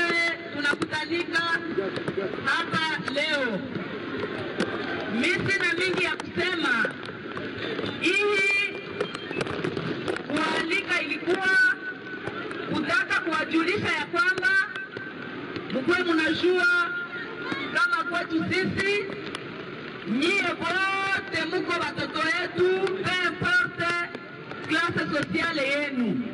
wenyewe tunakutanika hapa leo. Mimi sina mingi ya kusema. Hii kualika ilikuwa kutaka kuwajulisha ya kwamba mkwe mnajua kama kwetu sisi nyie wote mko watoto yetu, peu importe klase sosiale yenu,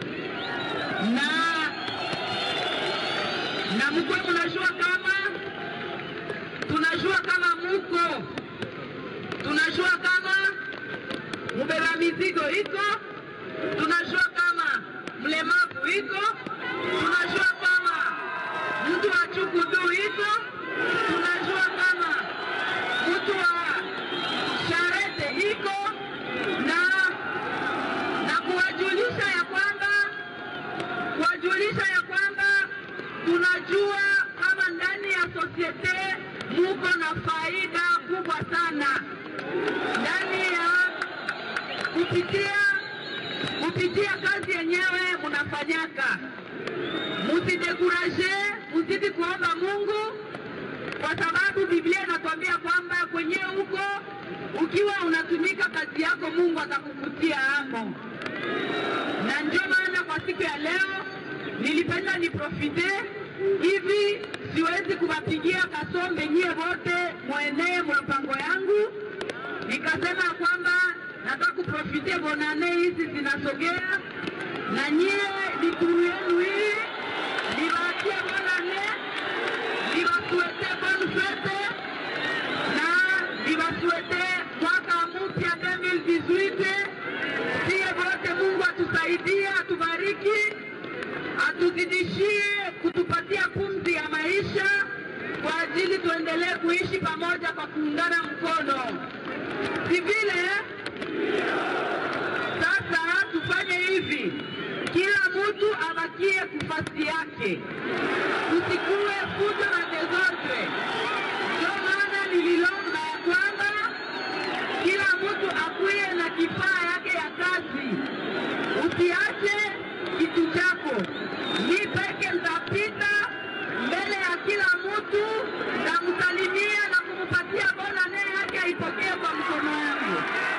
na mkwe mnajua kama tunajua kama muko, tunajua kama mubeba mizigo iko, tunajua kama mlemavu iko, tunajua kama mtu wa chukudu iko, tunajua kama mtu wa sharete iko, na kuwajulisha ya kwamba tunajua kama ndani ya sosiete muko na faida kubwa sana ndani ya kupitia kazi yenyewe munafanyaka. Musidekuraje, muzidi kuomba Mungu, kwa sababu Biblia inatuambia kwamba kwenye huko ukiwa unatumika kazi yako Mungu atakukutia hapo. Na ndio maana kwa siku ya leo nilipenda niprofite hivi, siwezi kuwapigia kasombe nyie wote muenee mpango yangu. Nikasema kwamba nataka kuprofite bonane hizi zinasogea, na nyie ni turu yenu hii, niwaachie bonane, niwasuete bonne fete, na niwasuete mwaka mpya 2018. Siye wote Mungu atusaidie, atubariki, atuzidishie kutupatia pumzi ya maisha kwa ajili tuendelee kuishi pamoja kwa kuungana mkono. Si vile sasa tufanye hivi, kila mtu abakie kufasi yake, usikue fujo na desordre. Ndio maana nililomba ya kwamba kila mtu akuye na kifaa yake ya kazi, usiache kitu chako. Ni peke nitapita mbele ya kila mtu na msalimia na kumupatia bonane yake aipokee kwa mkono wangu.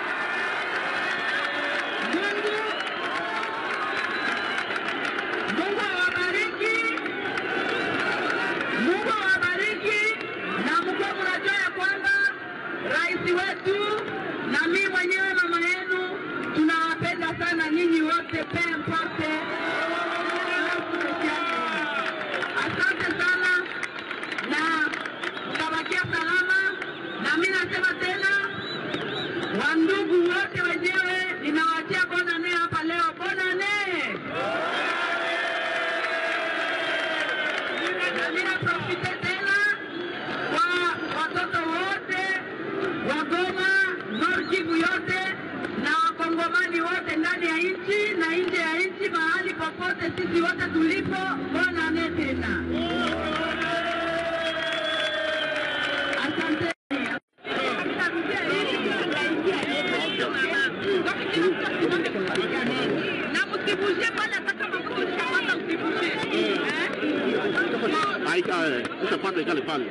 Mungu awabariki. Mungu awabariki, na mko mnajua ya kwamba rais wetu na mimi mwenyewe mama yenu tunawapenda sana nyinyi wote, peu importe. Asante sana na mtabakia salama, na mimi nasema tena wandugu wote wenyewe ninawaachia bonane hapa leo. Bonane. Na mimi naprofite tena kwa watoto wote wa Goma, Nord Kivu yote na wakongomani wote ndani ya nchi na nje ya nchi, mahali popote sisi wote tulipo, bonane tena. Asante. Na msibuje pale hata kama mko shamba msibuje. Utapata kale pale.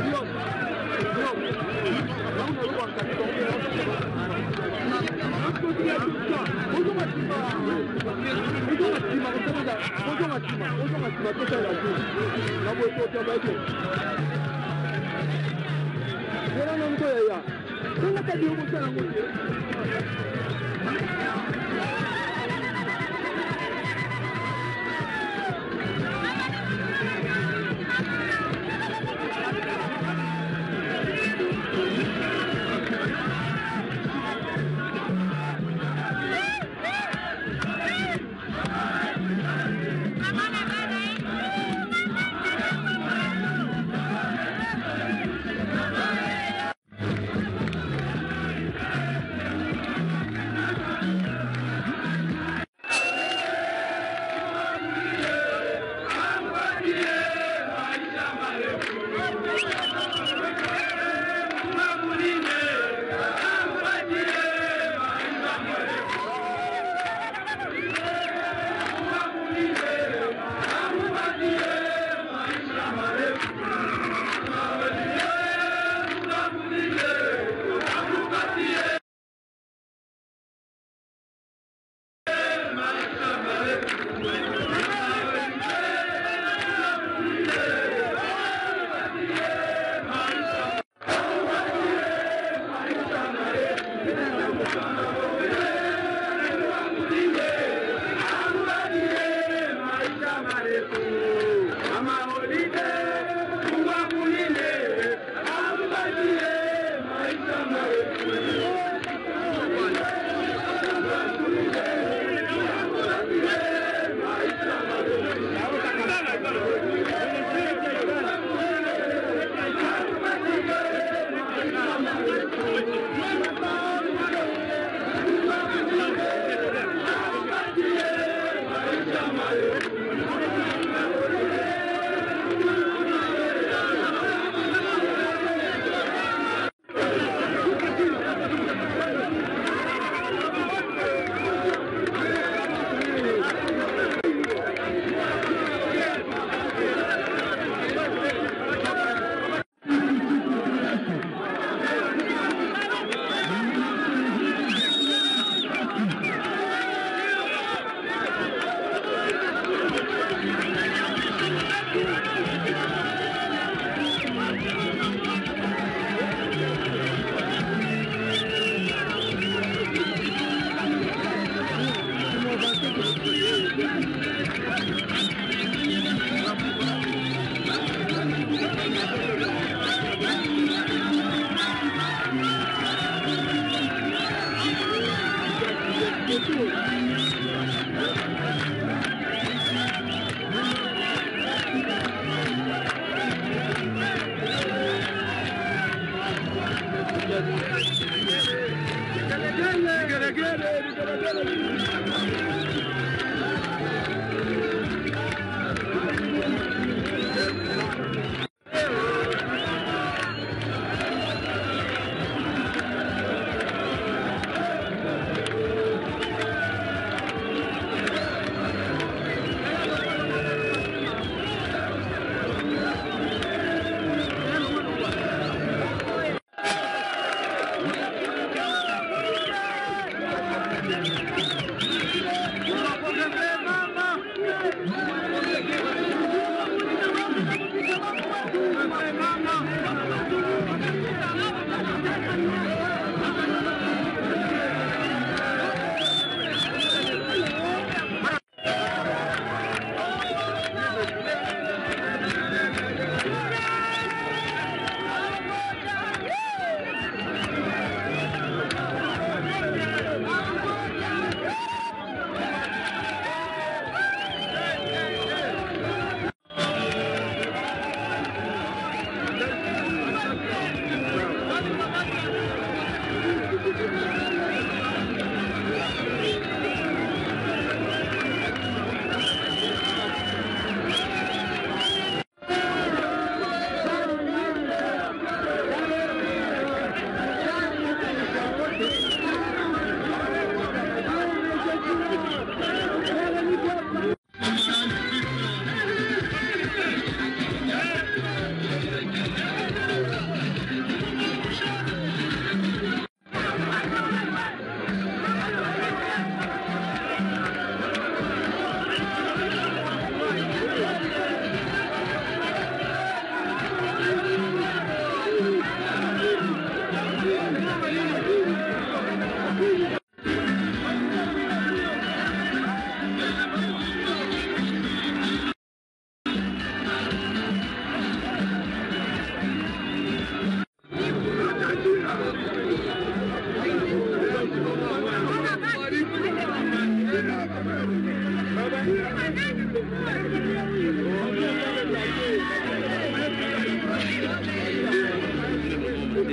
Vamos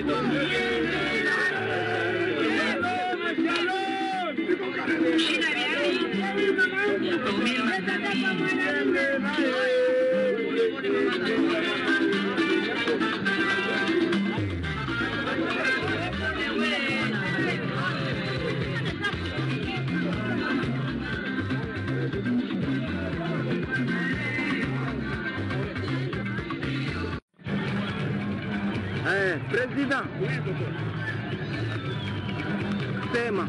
Président, sema.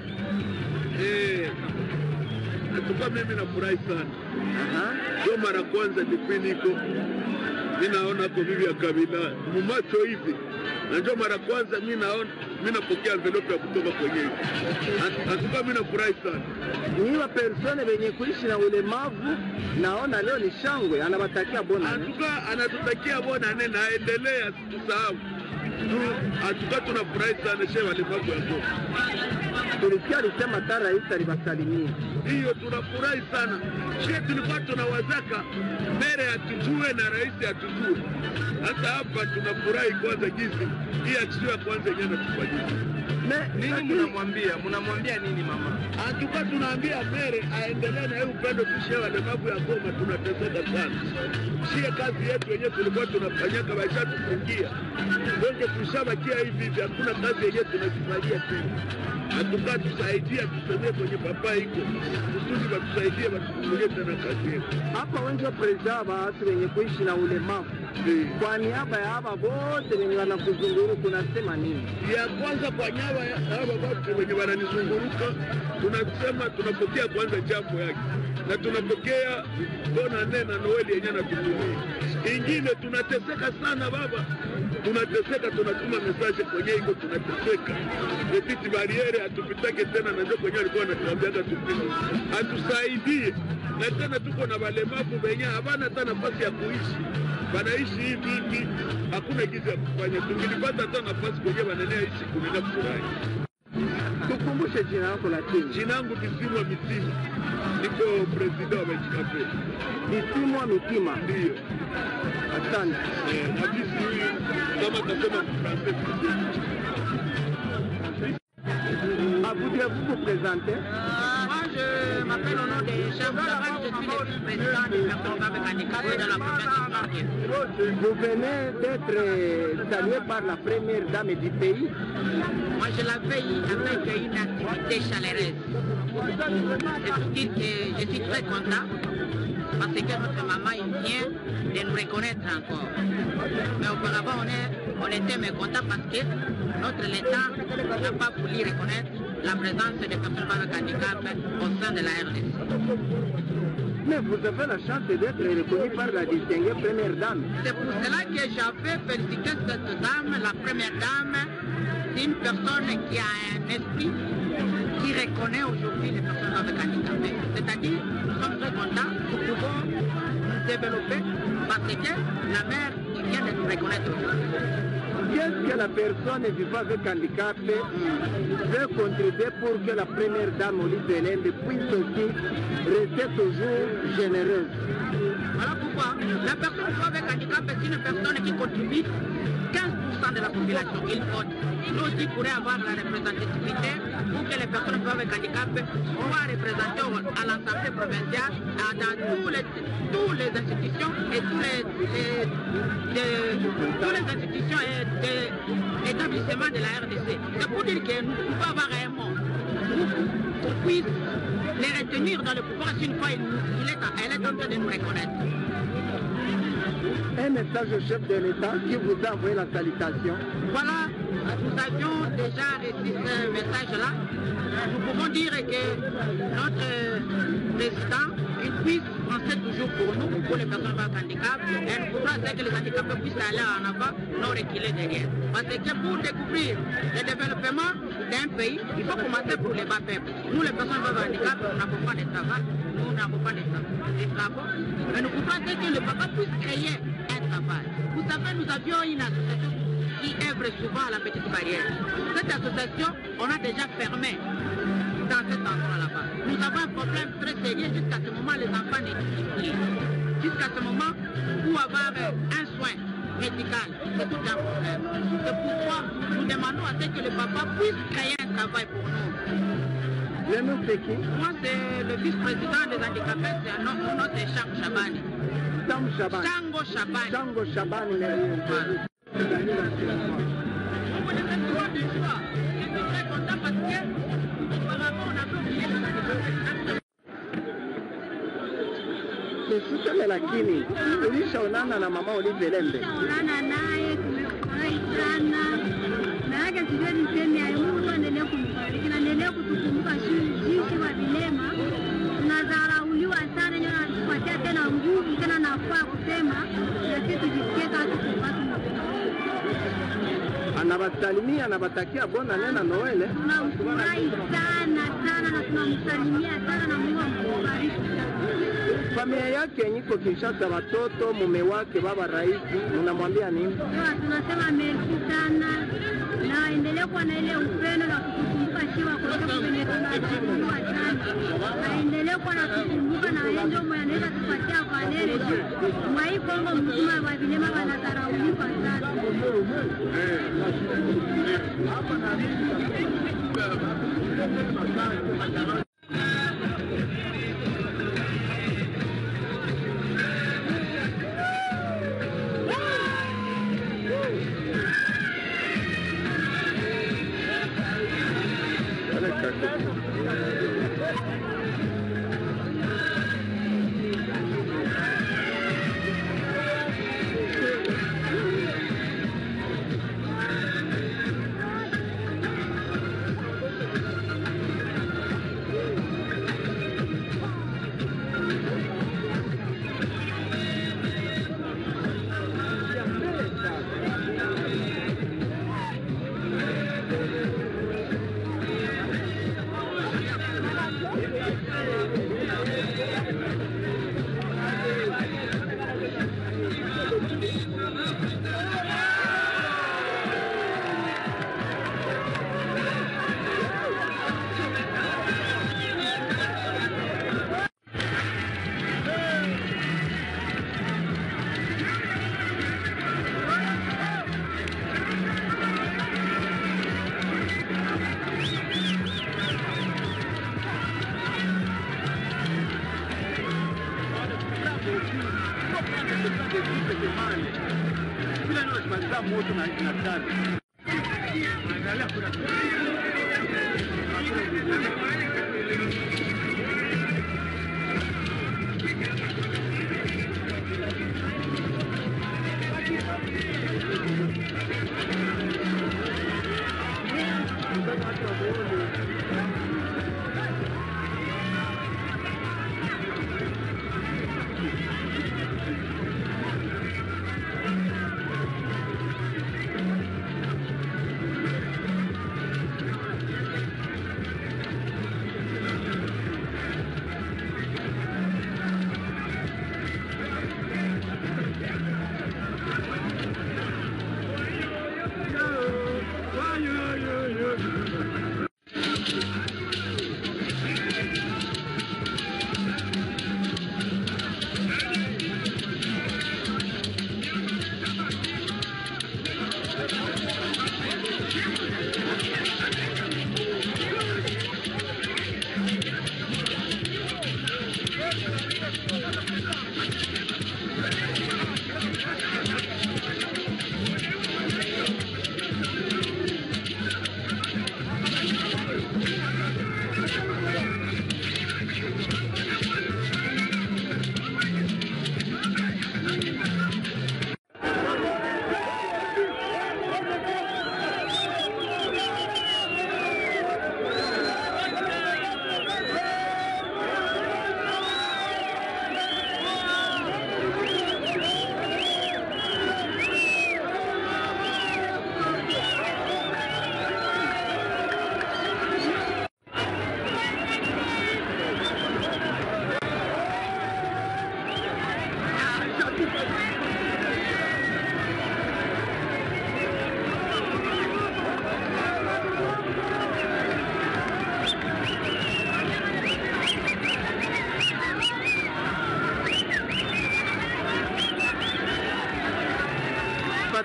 Atuka mimi nafurahi sana. Ndio mara kwanza niko ninaona kwa bibi ya Kabila mumacho hivi. Na ndio mara kwanza mimi napokea envelope ya kutoka kwenye. Atuka mimi nafurahi sana. Niwa persone wenye kuishi na ulemavu naona leo ni shangwe, anawatakia bona. Atuka anatutakia bona na aendelee tusahau. Atuka tunafurahi sana shehe walemavu yako. Tulisikia alisema ta rais aliwasalimia. Hiyo tunafurahi sana. Shehe tulikuwa tunawazaka mbele atujue na rais atujue. Hata hapa tunafurahi kwanza gizi. Hii akishia kwanza yenyewe natufanyia. Nini mnamwambia nini mama? Atuka tunaambia mbele aendelee na hiyo upendo tu shehe walemavu ya Goma tunateseka sana. Shehe kazi yetu yenyewe tulikuwa tunafanyaka baisha tufungia. Ndio tushabakia hivi hakuna kazi yenyewe tunazifanyia tena. Atuka tusaidia tusomee kwenye papa iko. Kusudi watusaidie watufungulie tena kazi yetu. Hapa wengi wa president watu wenye kuishi na ulemavu. Kwa niaba ya hapa wote wenye wanakuzunguruka unasema nini? Ya kwanza kwa niaba ya hapa wote wenye wananizunguruka tunasema tunapokea kwanza jambo yake. Na tunapokea bona nena Noeli yenyewe natutumia. Ingine tunateseka sana baba. Tunateseka, tunatuma message kwenye iko tunateseka. Petite barriere atupitake tena na ndio kwenye alikuwa anatuambia tupite. Atusaidie. Na tena tuko na walemavu wenye havana hata nafasi ya kuishi. Wanaishi hivi hakuna kitu ya kufanya. Tungilipata hata nafasi kwenye wananea ishi kumina kufurahi. Tukumbushe jina lako la chini. Jina langu Bisimwa Mitima. Niko president wa Chikape. Bisimwa Mitima. Ndio. Asante. Habisi huyu kama tasema Français. Voudriez-vous vous présenter? Moi, je m'appelle au nom des chefs d'Aval, je suis le vice-président des personnes avec handicap dans la province du. Vous venez d'être salué par la première dame du pays. Moi, je l'accueille avec une activité chaleureuse. C'est pour dire que je suis très content parce que notre maman vient de nous reconnaître encore. Mais auparavant, on était mécontents parce que notre État n'a pas voulu reconnaître la présence des personnes avec handicap au sein de la RDC. Mais vous avez la chance d'être reconnu par la distinguée première dame. C'est pour cela que j'avais félicité cette dame, la première dame. C'est une personne qui a un esprit qui reconnaît aujourd'hui les personnes avec handicap. C'est-à-dire, nous sommes très contents, nous pouvons nous développer parce que la mère vient de nous reconnaître aujourd'hui. Qu'est-ce que la personne vivant avec handicap veut contribuer pour que la première dame Olivelle puisse aussi rester toujours généreuse? Voilà pourquoi la personne vivant avec handicap est une personne qui contribue 15% de la population. Il faut nous aussi pourrait avoir la représentativité pour que les personnes vivant avec handicap soient représentées à l'Assemblée provinciale, dans toutes les institutions et toutes les institutions et établissements de la RDC. C'est pour dire que nous pouvons avoir un mot pour qu'on puisse les retenir dans le pouvoir une fois elle est en train de nous reconnaître. Un message au chef de l'État qui vous a envoyé la salutation. Voilà, nous avions déjà reçu ce message-là. Nous pouvons dire que notre président, il puisse penser toujours pour nous, pour les personnes avec handicap, et nous pouvons dire que les handicapés puissent aller en avant, non reculer derrière. Parce que pour découvrir le développement d'un pays, il faut commencer pour les bas peuples. Nous, les personnes avec handicap, nous n'avons pas de travail, nous n'avons pas de travaux, mais nous pouvons dire que le papa puisse créer un travail. Vous savez, nous avions une association qui œuvre souvent à la petite barrière. Cette association, on a déjà fermé dans cet endroit là-bas. Nous avons un problème très sérieux jusqu'à ce moment, les enfants n'étudient plus. Jusqu'à ce moment, pour avoir un soin, médicale. C'est tout un problème. C'est pourquoi nous demandons à ce que le papa puisse créer un travail pour nous. Le nom c'est qui? Moi, c'est le vice-président des handicapés, c'est notre nom, c'est Chango Shabani. Chango Shabani. Chango Shabani, voilà. Tuseme lakini ulishaonana na mama Olive Lembe? Onana naye, tumefurahi sana. Na yake sijui niseme ayo, Mungu tuendelee kumbariki na endelee kutukumbuka sisi wa vilema. Tunadharauliwa sana, ndio anatupatia tena nguvu tena nafaa kusema na sisi tujisikie kama tukipata. Anawasalimia, anawatakia bona nena Noele. Tunafurahi sana sana na tunamsalimia sana na Mungu ambariki sana. Familia yake niko Kinshasa, watoto, mume wake, baba rais, unamwambia nini? Tunasema merci sana na endelee kuwa na ile upendo na kutukumbuka shiwa kwa sababu kwenye tunajua sana. Na endelee kuwa na kutukumbuka na yeye ndio mwenye anaweza tupatia valere juu. Mwa hii Kongo mzima wa vilema wanadharauliwa sana.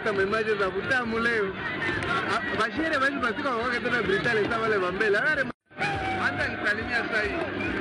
hata mwimaje za butamu leo. Bashere basi basika wake tena Britale sasa wale bambela. Hata nisalimia sasa hii.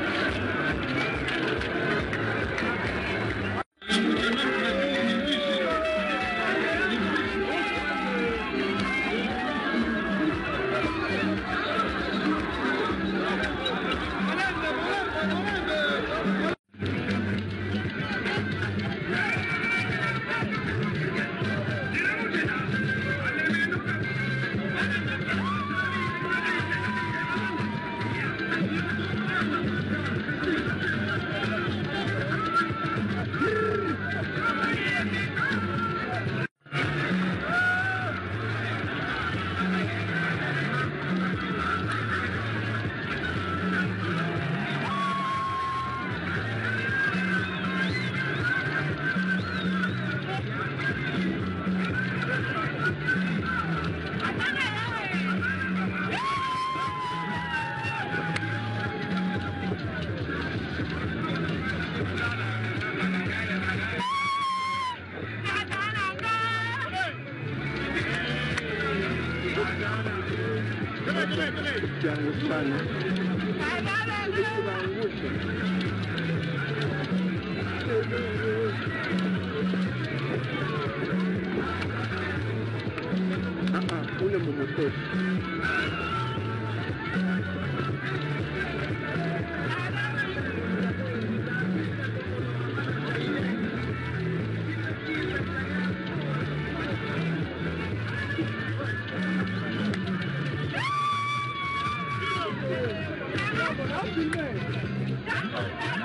Ule mmoja. Thank you.